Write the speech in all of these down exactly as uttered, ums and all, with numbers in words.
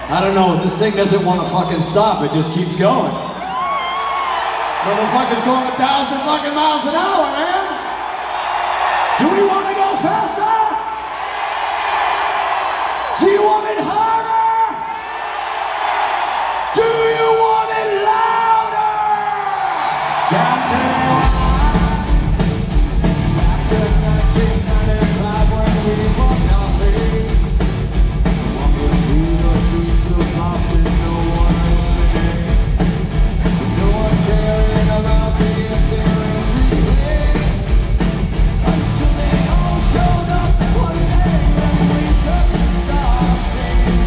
I don't know, this thing doesn't want to fucking stop, it just keeps going. Motherfucker's going a thousand fucking miles an hour, man! Do we want to go faster? Do you want it harder? Do you want it louder? Downtown. Until they all showed up one day when we took the stage.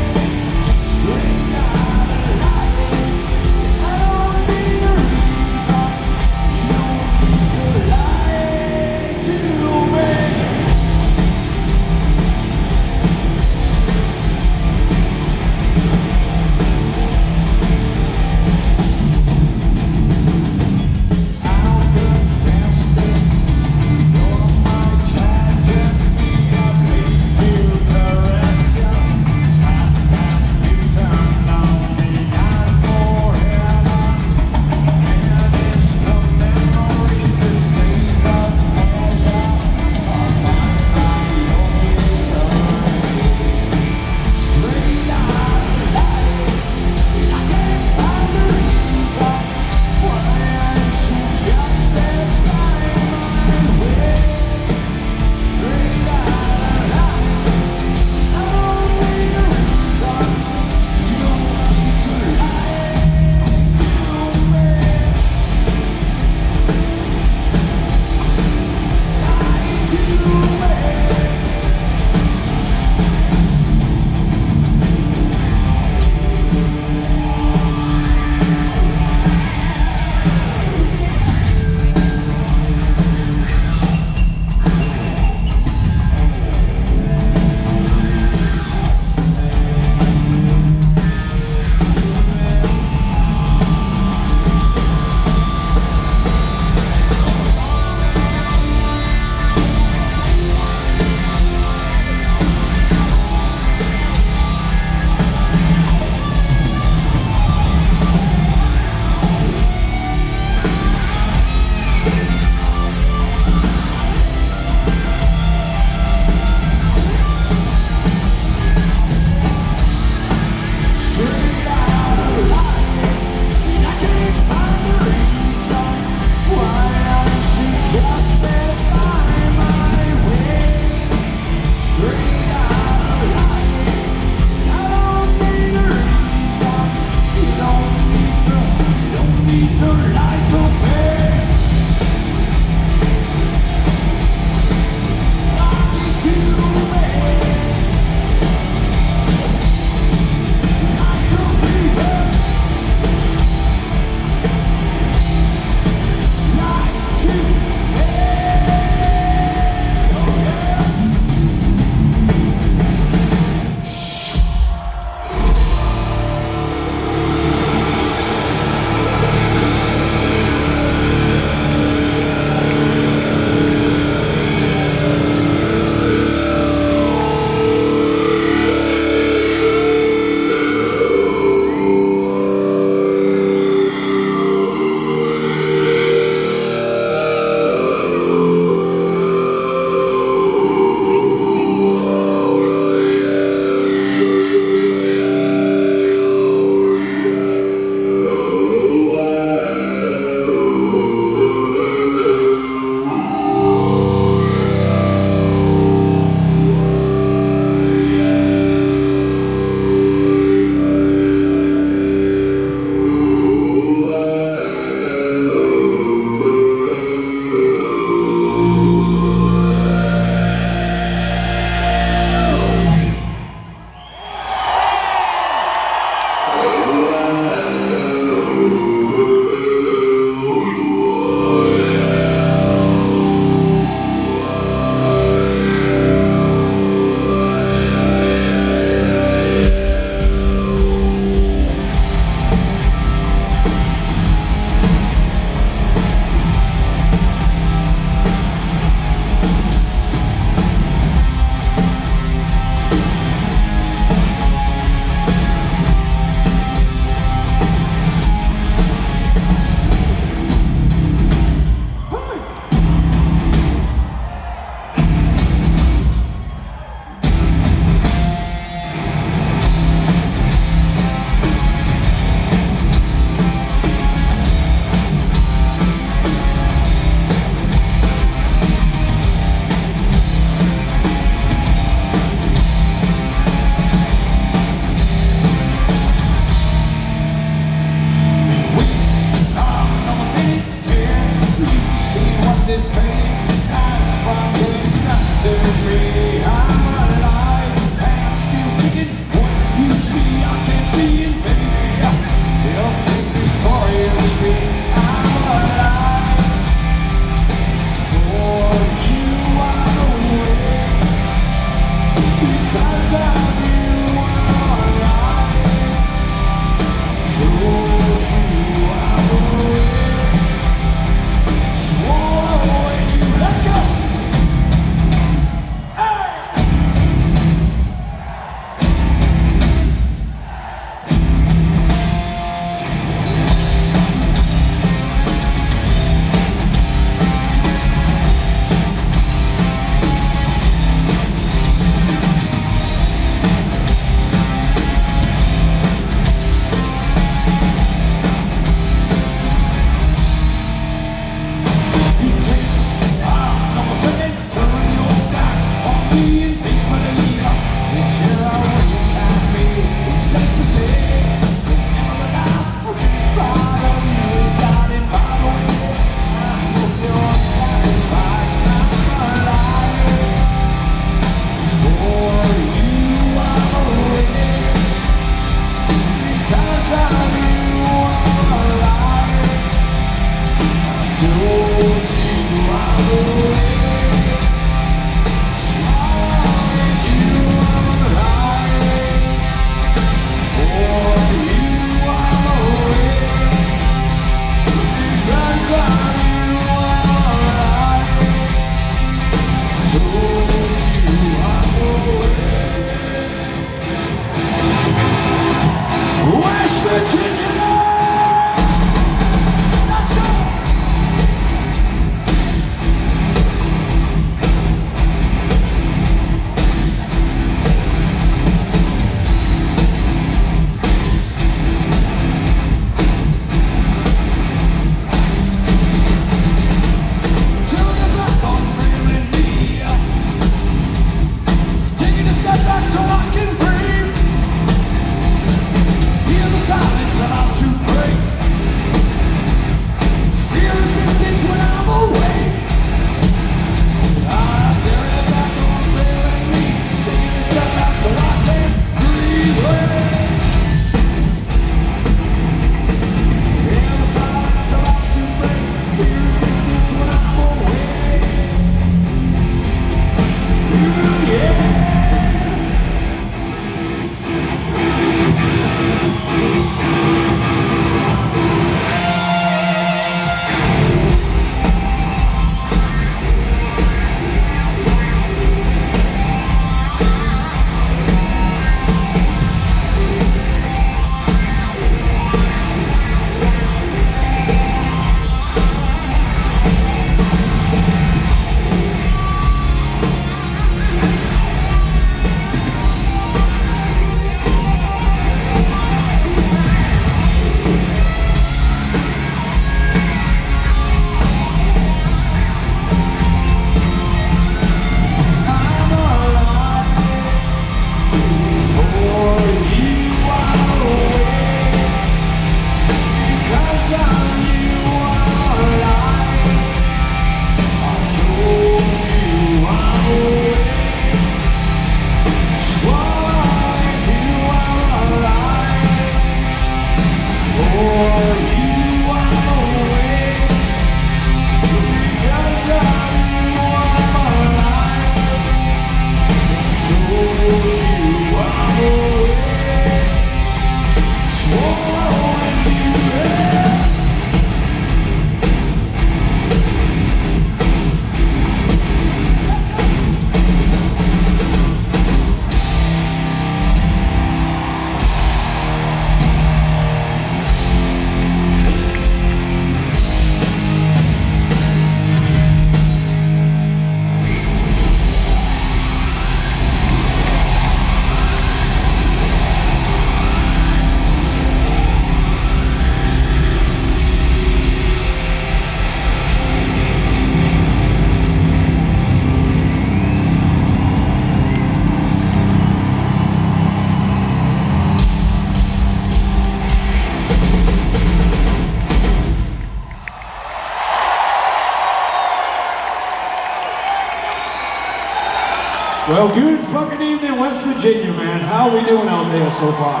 Well, good fucking evening, West Virginia, man. How are we doing out there so far?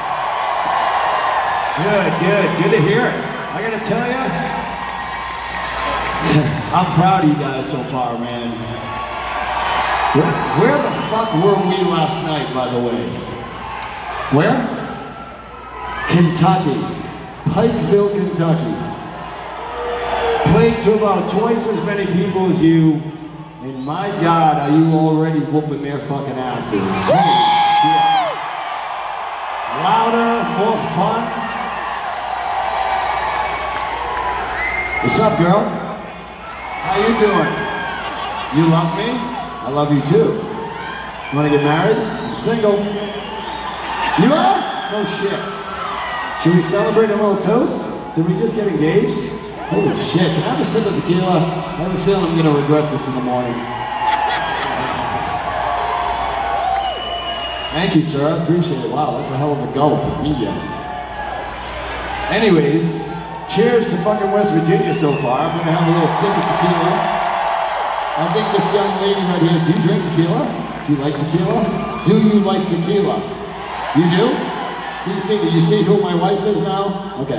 Good, good, good to hear it. I gotta tell you, I'm proud of you guys so far, man. Where, where the fuck were we last night, by the way? Where? Kentucky. Pikeville, Kentucky. Played to about twice as many people as you, and my God, are you already whooping their fucking asses. Yeah. Louder, more fun. What's up, girl? How you doing? You love me? I love you too. You wanna get married? I'm single. You are? No shit. Should we celebrate a little toast? Did we just get engaged? Holy shit, can I have a sip of tequila? I have a feeling I'm gonna regret this in the morning. Thank you, sir, I appreciate it. Wow, that's a hell of a gulp. Yeah. Anyways, cheers to fucking West Virginia so far. I'm gonna have a little sip of tequila. I think this young lady right here, do you drink tequila? Do you like tequila? Do you like tequila? You do? Do you see, do you see who my wife is now? Okay.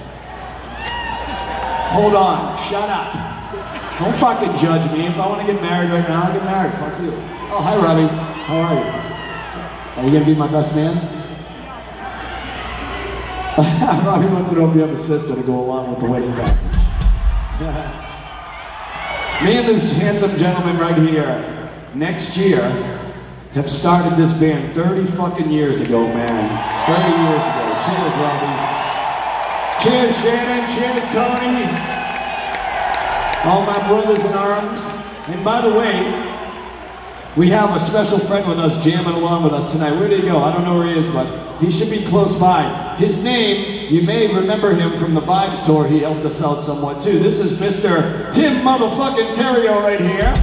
Hold on, shut up. Don't fucking judge me. If I want to get married right now, I'll get married. Fuck you. Oh, hi, Robbie. How are you? Are you gonna be my best man? Robbie wants to know if you have a sister to go along with the wedding package. Me and this handsome gentleman right here, next year, have started this band thirty fucking years ago, man. thirty years ago. Cheers, Robbie. Cheers, Shannon. Cheers, Tony. All my brothers in arms. And by the way, we have a special friend with us jamming along with us tonight. Where did he go? I don't know where he is, but he should be close by. His name, you may remember him from the Vibes tour. He helped us out somewhat too. This is Mister Tim motherfucking Terrio right here.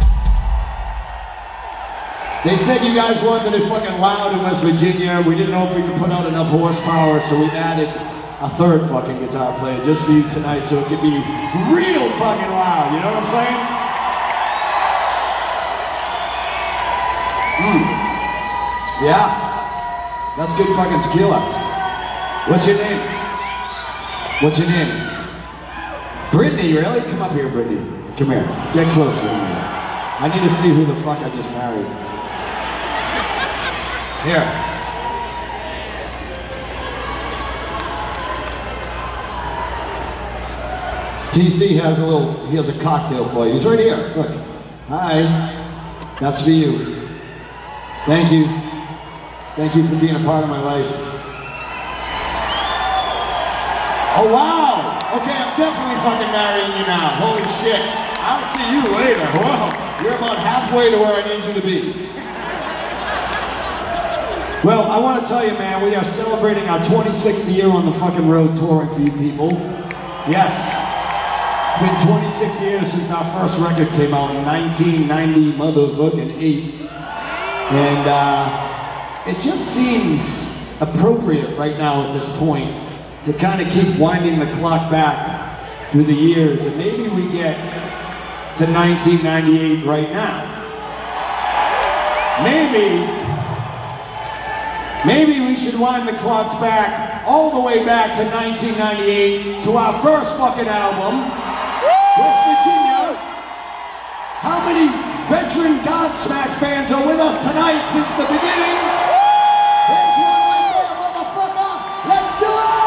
They said you guys wanted it fucking loud in West Virginia. We didn't know if we could put out enough horsepower, so we added a third fucking guitar player just for you tonight so it could be real fucking loud, you know what I'm saying? Mm. Yeah, that's good fucking tequila. What's your name? What's your name? Brittany, really? Come up here, Brittany. Come here, get closer to me. I need to see who the fuck I just married. Here. T C has a little, he has a cocktail for you. He's right here, look. Hi, that's for you. Thank you. Thank you for being a part of my life. Oh wow, okay, I'm definitely fucking marrying you now. Holy shit, I'll see you later. Wow, you're about halfway to where I need you to be. Well, I want to tell you, man, we are celebrating our twenty-sixth year on the fucking road touring for you people. Yes. It's been twenty-six years since our first record came out in nineteen ninety motherfucking eight. And uh, it just seems appropriate right now at this point to kind of keep winding the clock back through the years, and maybe we get to nineteen ninety-eight right now. Maybe, maybe we should wind the clocks back all the way back to nineteen ninety-eight to our first fucking album. West Virginia. How many veteran Godsmack fans are with us tonight since the beginning? There's one right there, motherfucker. Let's do it!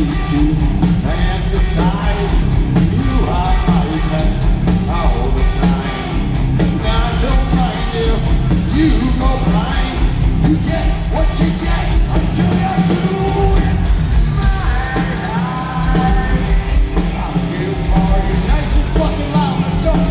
need to fantasize. You are my pets all the time. I don't mind if you go blind. You get what you get until you do it. My life. I feel for you nice and fucking loud. Let's go.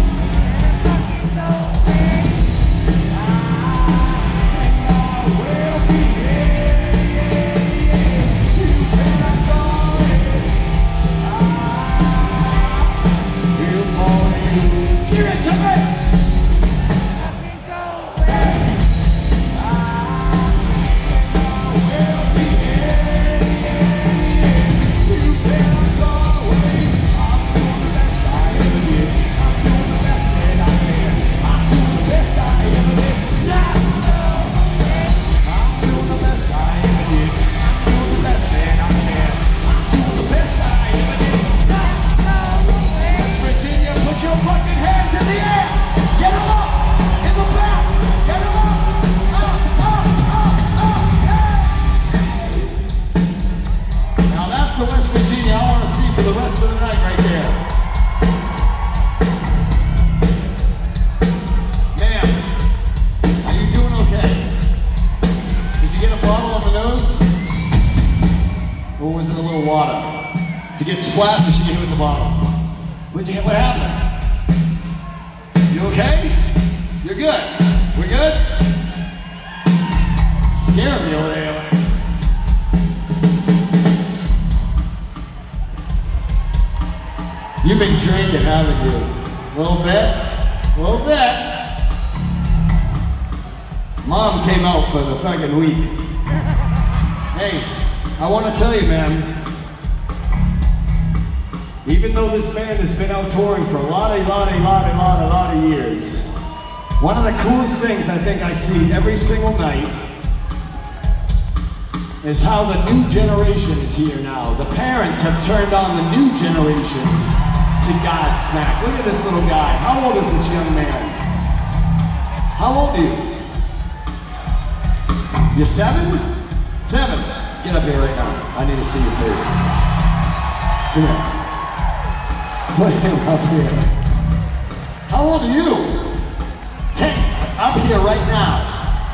West Virginia, I want to see for the rest of the night right there. Ma'am, are you doing okay? Did you get a bottle on the nose? Or was it a little water? To get splashed or she get hit with the bottle? What'd you get? What happened? You okay? You're good? We're good? Scared me over there. You've been drinking, haven't you? A little bit? A little bit? Mom came out for the fucking week. Hey, I want to tell you, man, even though this band has been out touring for a lot, a lot, a lot, a lot, a lot of years, one of the coolest things I think I see every single night is how the new generation is here now. The parents have turned on the new generation to Godsmack. Look at this little guy. How old is this young man? How old are you? You're seven? Seven. Get up here right now. I need to see your face. Come here. Put him up here. How old are you? Ten. Up here right now.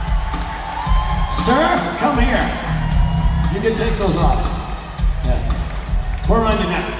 Sir, come here. You can take those off. Yeah. Put them on your neck.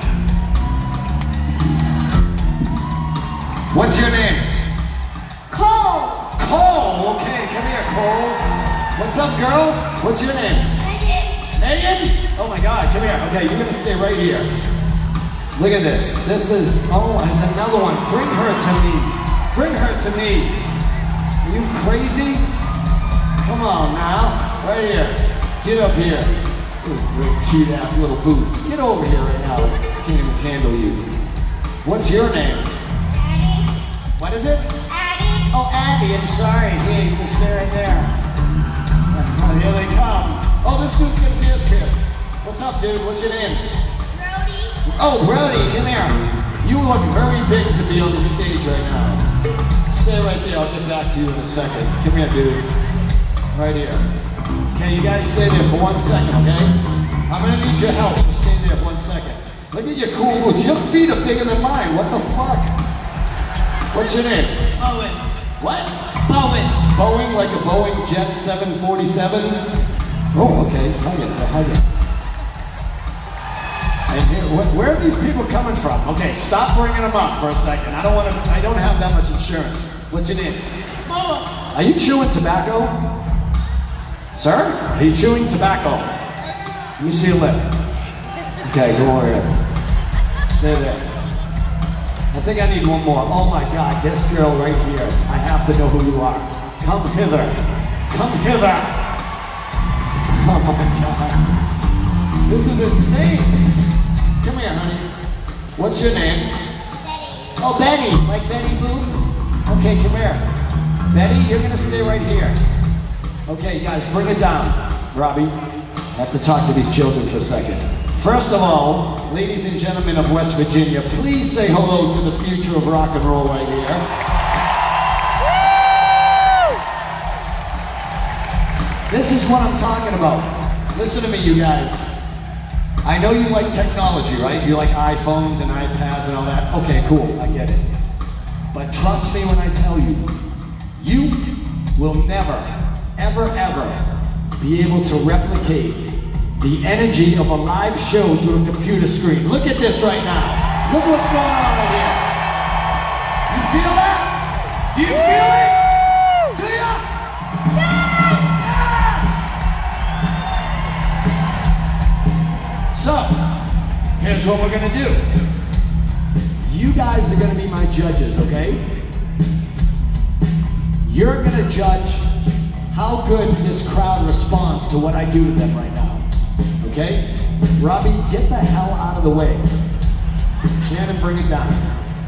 What's your name? Cole. Cole. Okay, come here, Cole. What's up, girl? What's your name? Megan. Megan? Oh my God, come here. Okay, you're gonna stay right here. Look at this. This is, oh, there's another one. Bring her to me. Bring her to me. Are you crazy? Come on now. Right here. Get up here. Ooh, cute ass little boots. Get over here right now. I can't even handle you. What's your name? Addie. What is it? Addie. Oh, Addie. I'm sorry. Here, you can stay right there. Oh, here they come. Oh, this dude's gonna see us here. What's up, dude? What's your name? Brody. Oh, Brody, come here. You look very big to be on the stage right now. Stay right there. I'll get back to you in a second. Come here, dude. Right here. Okay, you guys stay there for one second, okay? I'm gonna need your help, so stay there for one second. Look at your cool boots. Your feet are bigger than mine. What the fuck? What's your name? Bowen. What? Bowen. Boeing, like a Boeing Jet seven forty-seven? Oh, okay. Hug it, hug it. And here, wh where are these people coming from? Okay, stop bringing them up for a second. I don't want to, I don't have that much insurance. What's your name? Mama. Are you chewing tobacco? Sir, are you chewing tobacco? Let me see your lip. Okay, go over here. Stay there. I think I need one more. Oh my God, this girl right here. I have to know who you are. Come hither. Come hither. Oh my God. This is insane. Come here, honey. What's your name? Betty. Oh, Betty. Like Betty Boop? Okay, come here. Betty, you're gonna stay right here. Okay, guys, bring it down. Robbie, I have to talk to these children for a second. First of all, ladies and gentlemen of West Virginia, please say hello to the future of rock and roll right here. Woo! This is what I'm talking about. Listen to me, you guys. I know you like technology, right? You like iPhones and iPads and all that. Okay, cool, I get it. But trust me when I tell you, you will never, ever, ever be able to replicate the energy of a live show through a computer screen. Look at this right now. Look what's going on right here. You feel that? Do you feel it? Do you? Yes! Yes! So, here's what we're gonna do. You guys are gonna be my judges, okay? You're gonna judge how good this crowd responds to what I do to them right now, okay? Robbie, get the hell out of the way. Shannon, bring it down.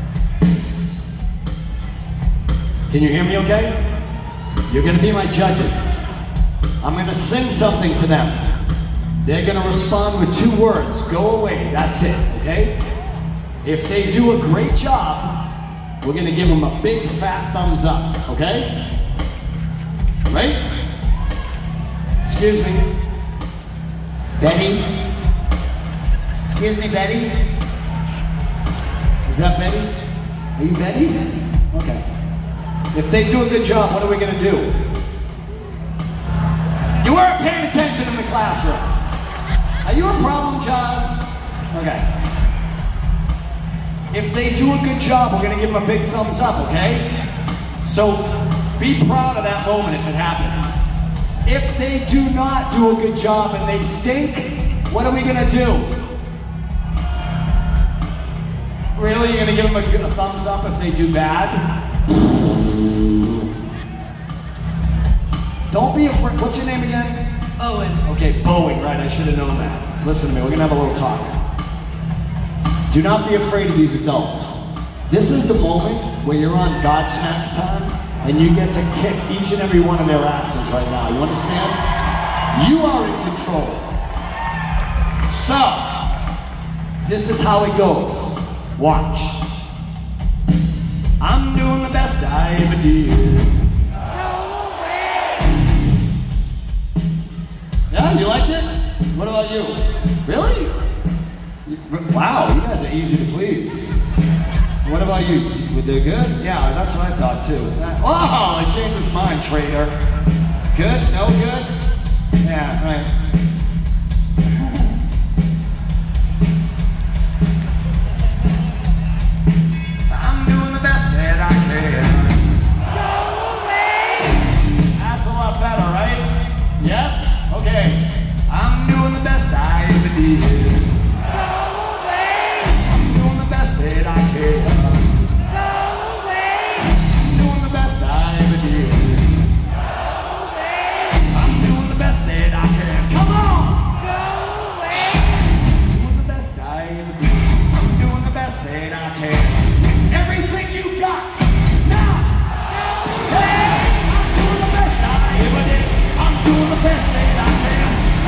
Can you hear me okay? You're gonna be my judges. I'm gonna sing something to them. They're gonna respond with two words, go away, that's it, okay? If they do a great job, we're gonna give them a big fat thumbs up, okay? Right? Excuse me. Betty? Excuse me, Betty? Is that Betty? Are you Betty? Okay. If they do a good job, what are we gonna do? You weren't paying attention in the classroom. Are you a problem child? Okay. If they do a good job, we're gonna give them a big thumbs up, okay? So be proud of that moment if it happens. If they do not do a good job and they stink, what are we gonna do? Really, you're gonna give them a, a thumbs up if they do bad? Don't be afraid. What's your name again? Owen. Okay, Boeing, right, I should have known that. Listen to me, we're gonna have a little talk. Do not be afraid of these adults. This is the moment where you're on Godsmack's time and you get to kick each and every one of their asses right now. You understand? You are in control. So, this is how it goes. Watch. I'm doing the best I ever did. Yeah, you liked it? What about you? Really? Wow, you guys are easy to please. What about you? Were they good? Yeah, that's what I thought too. Oh, he changed his mind, traitor. Good? No good? Yeah, right. I'm doing the best that I can. Go away! That's a lot better, right? Yes? Okay. I'm doing the best I ever did. Go away! I'm doing the best that I can. Go away! I'm doing the best I ever did. Go away! I'm doing the best that I can. Come on! Go away! I'm doing the best I ever did. I'm doing the best that I can. With everything you got. Now! Hey! I'm doing the best I ever did. I'm doing the best that I can.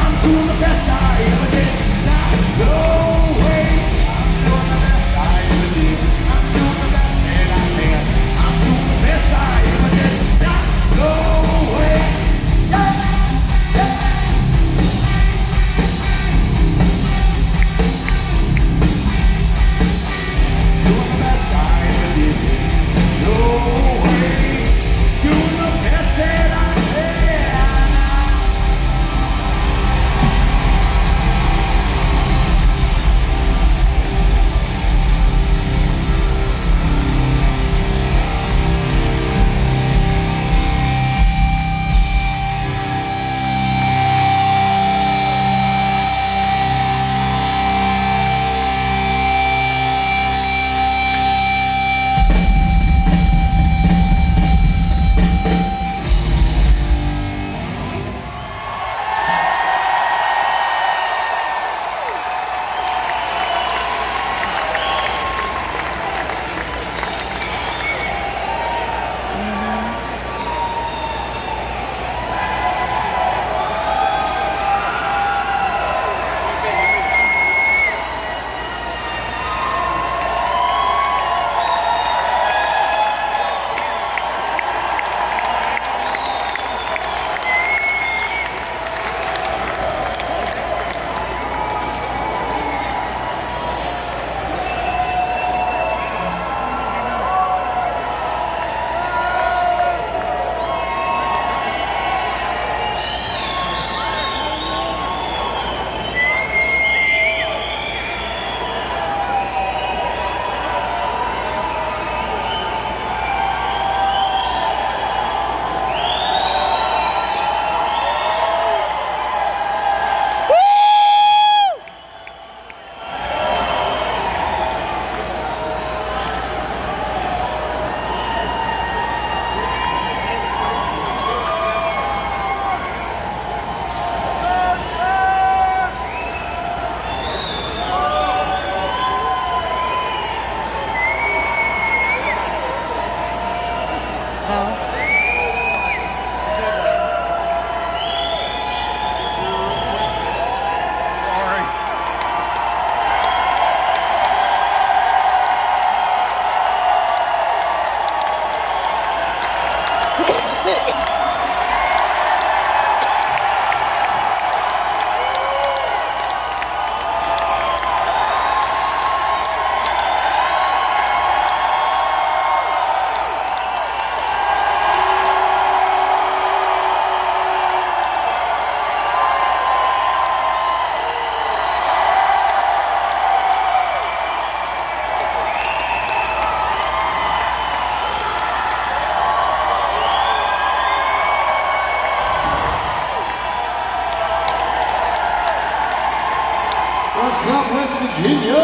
Virginia.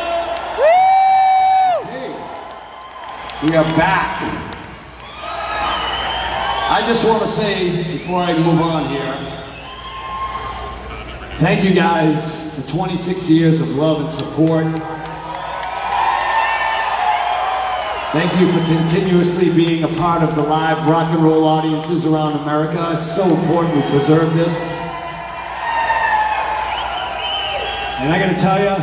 Okay. We are back. I just want to say, before I move on here, thank you guys for twenty-six years of love and support. Thank you for continuously being a part of the live rock and roll audiences around America. It's so important we preserve this. And I gotta tell you,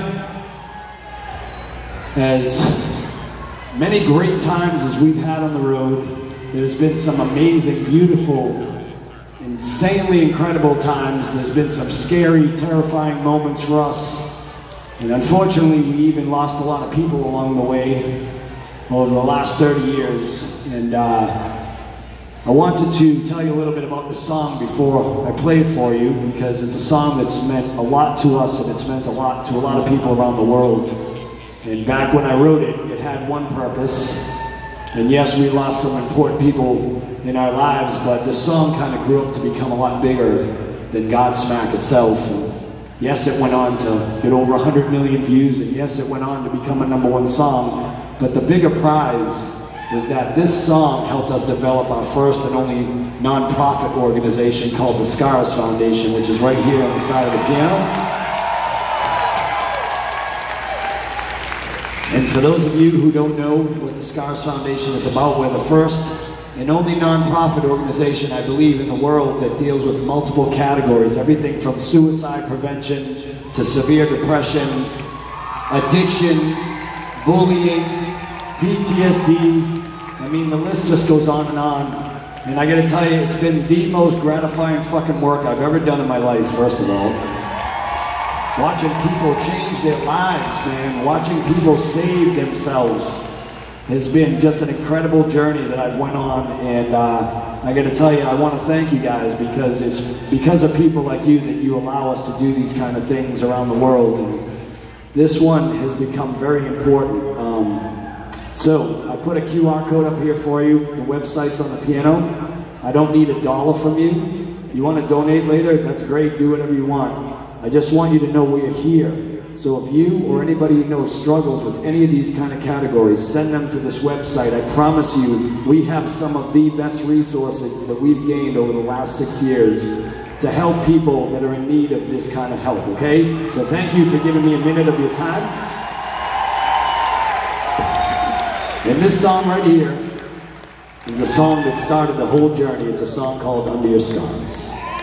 as many great times as we've had on the road, there's been some amazing, beautiful, insanely incredible times. There's been some scary, terrifying moments for us. And unfortunately, we even lost a lot of people along the way over the last thirty years. And uh, I wanted to tell you a little bit about the song before I play it for you, because it's a song that's meant a lot to us, and it's meant a lot to a lot of people around the world. And back when I wrote it, it had one purpose. And yes, we lost some important people in our lives, but this song kind of grew up to become a lot bigger than Godsmack itself. And yes, it went on to get over one hundred million views, and yes, it went on to become a number one song. But the bigger prize was that this song helped us develop our first and only non-profit organization called the Scars Foundation, which is right here on the side of the piano. And for those of you who don't know what the Scars Foundation is about, we're the first and only non-profit organization, I believe, in the world that deals with multiple categories. Everything from suicide prevention to severe depression, addiction, bullying, P T S D. I mean, the list just goes on and on. And I gotta tell you, it's been the most gratifying fucking work I've ever done in my life, first of all. Watching people change their lives, man. Watching people save themselves has been just an incredible journey that I've went on. And uh, I gotta tell you, I wanna thank you guys, because it's because of people like you that you allow us to do these kind of things around the world. And this one has become very important. Um, so, I put a Q R code up here for you. The website's on the piano. I don't need a dollar from you. You want to donate later? That's great. Do whatever you want. I just want you to know we're here. So if you or anybody you know struggles with any of these kind of categories, send them to this website. I promise you, we have some of the best resources that we've gained over the last six years to help people that are in need of this kind of help, okay? So thank you for giving me a minute of your time. And this song right here is the song that started the whole journey. It's a song called Under Your Scars.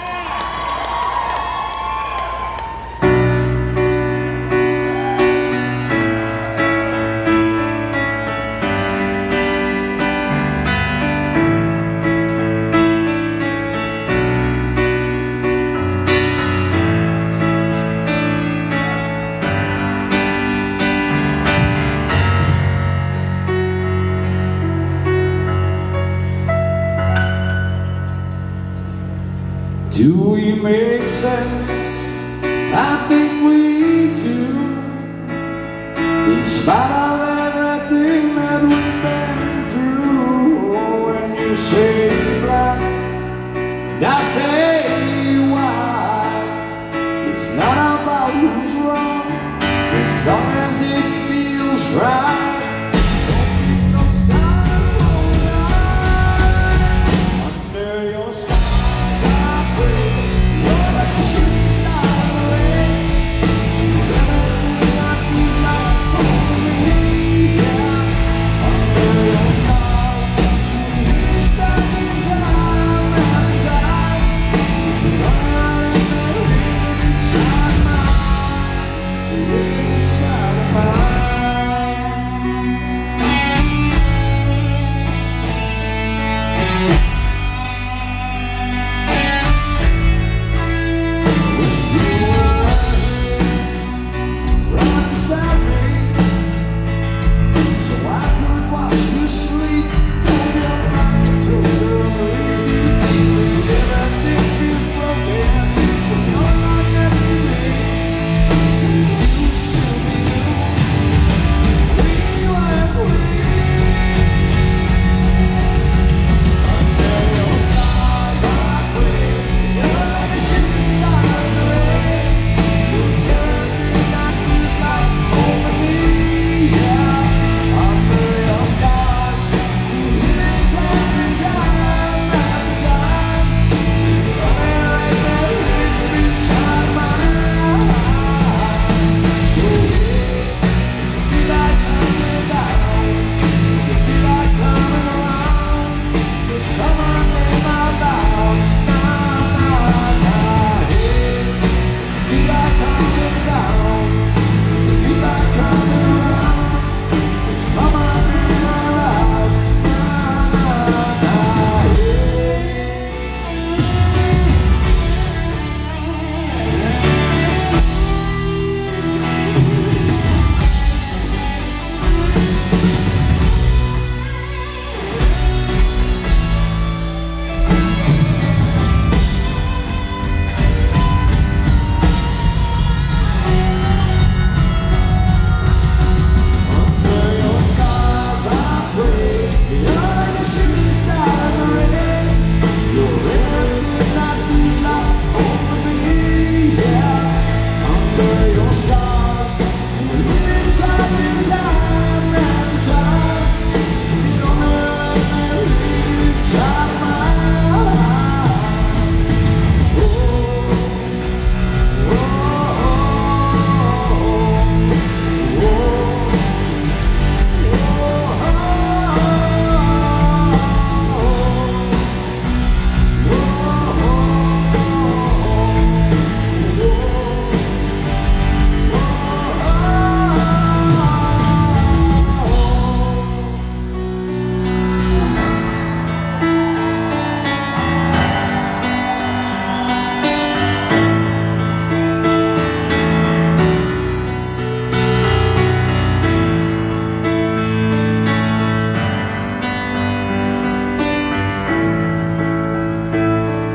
Do we make sense? I think we do. In spite of everything that we've been through. When you say black and I say white, it's not about who's wrong, as long as it feels right. Me.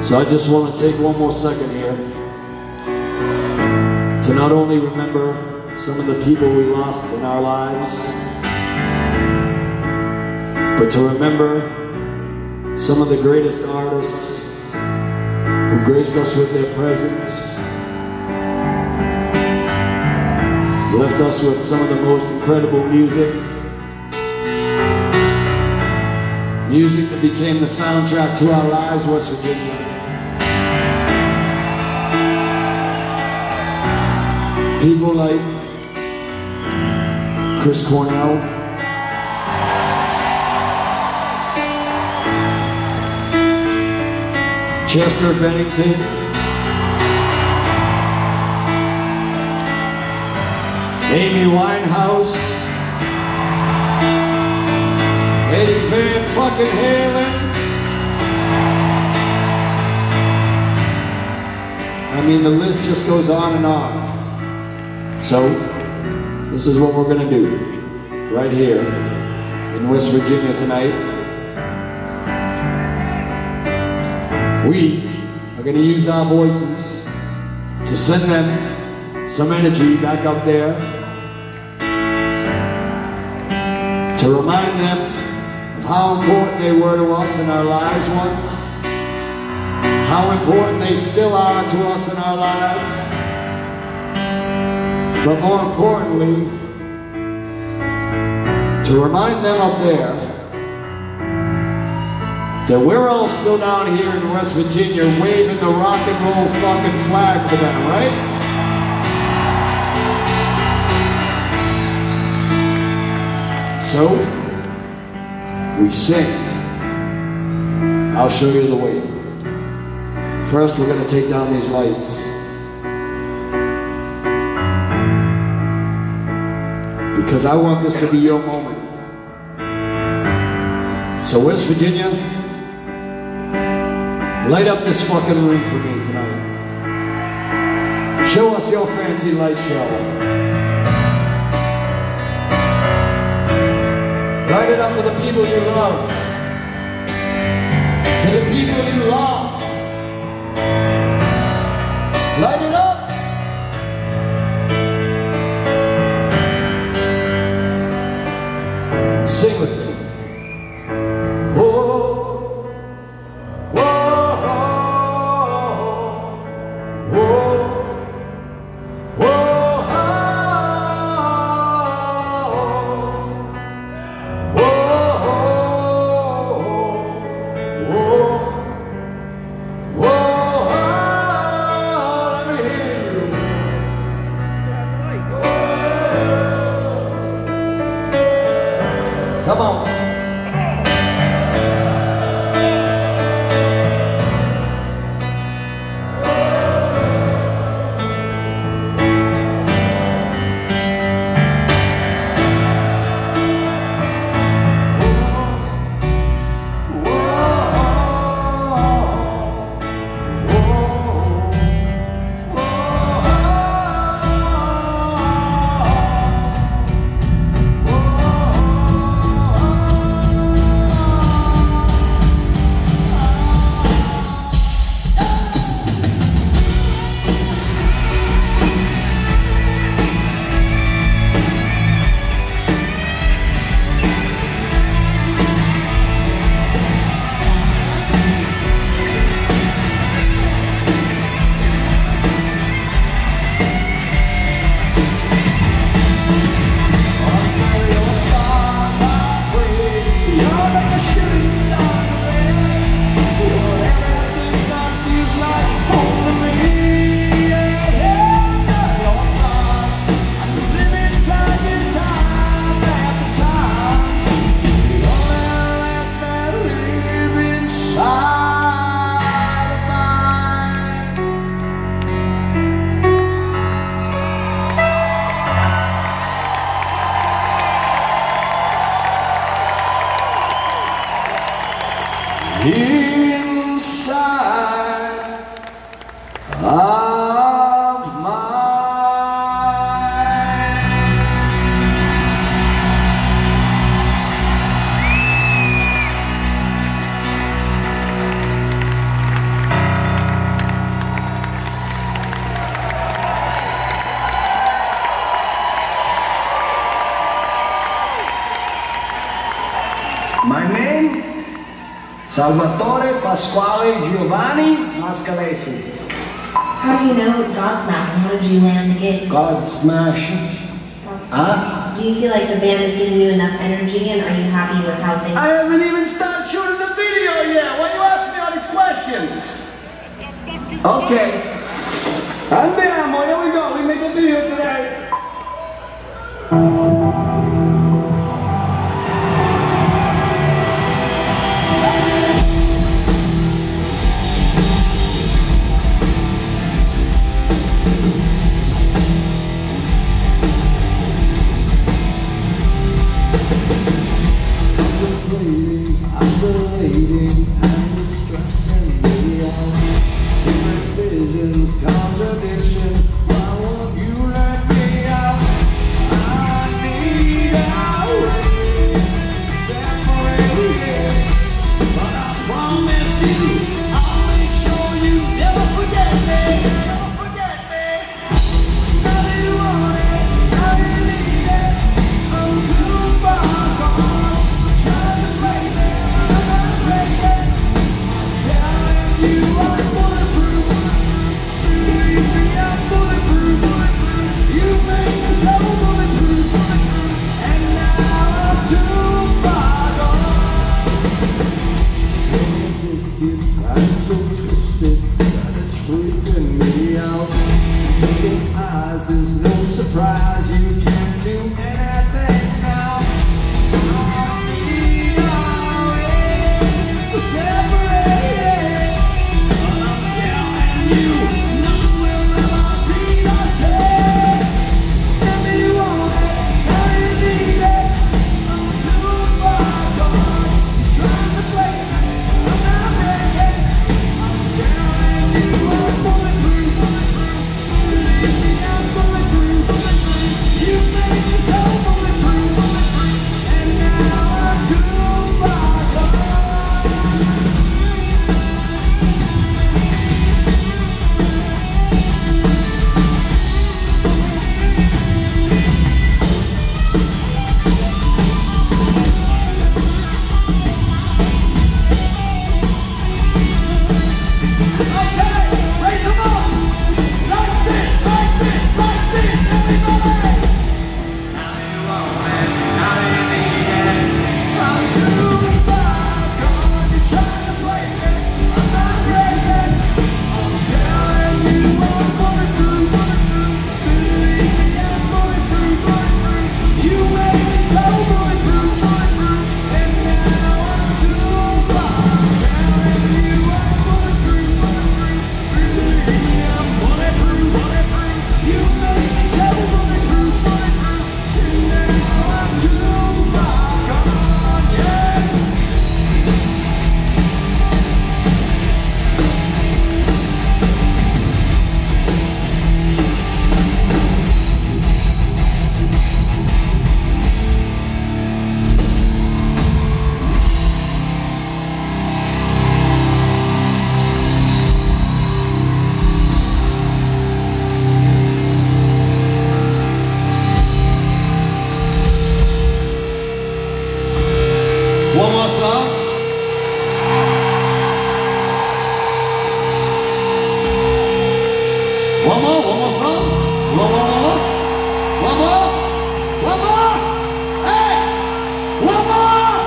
So I just want to take one more second here to not only remember some of the people we lost in our lives, but to remember some of the greatest artists who graced us with their presence, left us with some of the most incredible music, music that became the soundtrack to our lives, West Virginia. People like Chris Cornell, Chester Bennington, Amy Winehouse, Eddie Van fucking Halen. I mean, the list just goes on and on. So, this is what we're gonna do right here in West Virginia tonight. We are gonna use our voices to send them some energy back up there, to remind them of how important they were to us in our lives once, how important they still are to us in our lives, but more importantly, to remind them up there that we're all still down here in West Virginia waving the rock and roll fucking flag for them, right? So, we sing. I'll show you the way. First, we're gonna take down these lights. Because I want this to be your moment. So West Virginia, light up this fucking room for me tonight. Show us your fancy light show. Light it up for the people you love, for the people you lost. Light it up. And sing with me. Whoa, whoa, whoa, whoa. Come on. Inside of mine. Salvatore Pasquale Giovanni Mascalesi. How do you know Godsmack and how did you land the gig? Godsmack. Huh? Do you feel like the band is giving you enough energy and are you happy with how things... I haven't even started shooting the video yet. Why are you asking me all these questions? Okay. Andiamo, here we go. We make a video today. Isolating and it's stressing me out. Different visions, contradiction. Why won't you let me out? I need a way to separate it, but I promise you, I'll make sure you never forget me. Never forget me. How do you want it? How do you need it? I'm too far gone. Trying to play it. You are bulletproof. Believe me, I'm bulletproof. You make me so bulletproof. And now I'm too far gone. Addicted, I'm so twisted that it's freaking me out. Looking eyes, there's no surprise. You can't do anything now. I need a way to separate it. You, nothing will ever be the same. Tell me you want it, now you need it. I'm too far gone. You're trying to play me, I'm not ready. I'm telling you I'm bulletproof. Believe me, I'm bulletproof. You make me so bulletproof. And now I'm too far gone. One more song. One more, one more song. One more, one more. One more. One more. Hey! One more!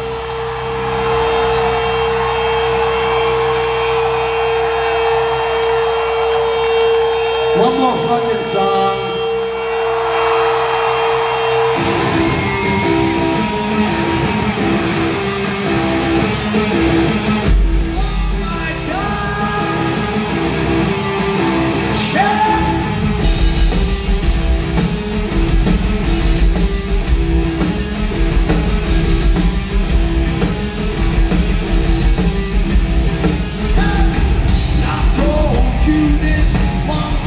One more fucking song. Once